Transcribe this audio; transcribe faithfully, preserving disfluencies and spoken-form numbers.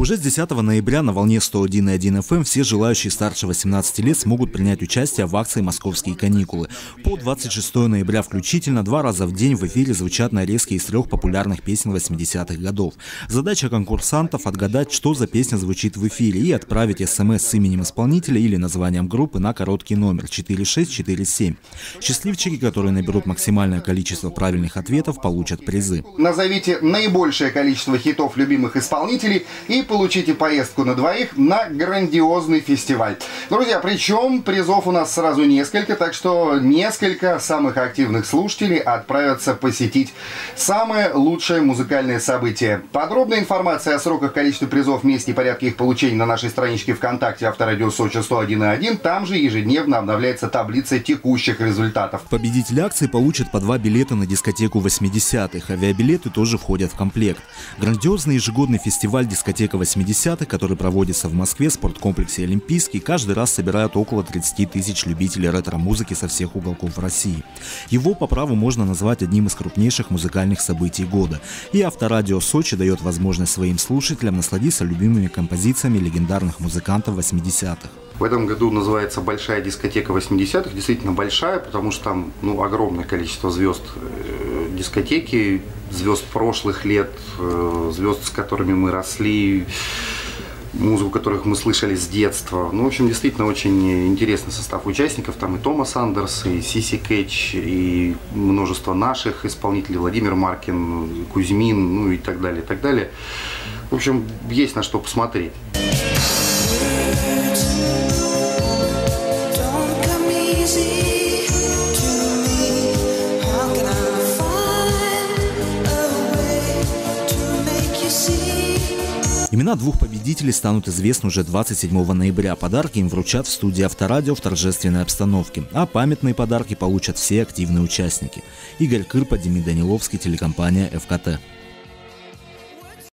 Уже с десятого ноября на волне сто один и один эф эм все желающие старше восемнадцати лет смогут принять участие в акции «Московские каникулы». По двадцать шестое ноября включительно два раза в день в эфире звучат нарезки из трех популярных песен восьмидесятых годов. Задача конкурсантов – отгадать, что за песня звучит в эфире, и отправить смс с именем исполнителя или названием группы на короткий номер четыре шесть четыре семь. Счастливчики, которые наберут максимальное количество правильных ответов, получат призы. Назовите наибольшее количество хитов любимых исполнителей и получите поездку на двоих на грандиозный фестиваль. Друзья, причем призов у нас сразу несколько, так что несколько самых активных слушателей отправятся посетить самое лучшее музыкальное событие. Подробная информация о сроках, количестве призов, месте и порядке их получения на нашей страничке ВКонтакте Авторадио Сочи сто один и один. Там же ежедневно обновляется таблица текущих результатов. Победители акции получат по два билета на дискотеку восьмидесятых. Авиабилеты тоже входят в комплект. Грандиозный ежегодный фестиваль «Дискотека восьмидесятых», который проводится в Москве в спорткомплексе «Олимпийский», каждый раз собирает около тридцати тысяч любителей ретро-музыки со всех уголков России. Его по праву можно назвать одним из крупнейших музыкальных событий года. И Авторадио Сочи дает возможность своим слушателям насладиться любимыми композициями легендарных музыкантов восьмидесятых. В этом году называется «Большая дискотека восьмидесятых». Действительно большая, потому что там ну, огромное количество звезд э, дискотеки, звезд прошлых лет, э, звезд, с которыми мы росли, музыку которых мы слышали с детства. Ну, в общем, действительно очень интересный состав участников. Там и Томас Андерс, и Сиси Кэтч, и множество наших исполнителей. Владимир Маркин, Кузьмин, ну и так далее, и так далее. В общем, есть на что посмотреть. Имена двух победителей станут известны уже двадцать седьмого ноября. Подарки им вручат в студии Авторадио в торжественной обстановке. А памятные подарки получат все активные участники. Игорь Кырпа, Демид Даниловский, телекомпания эф ка тэ.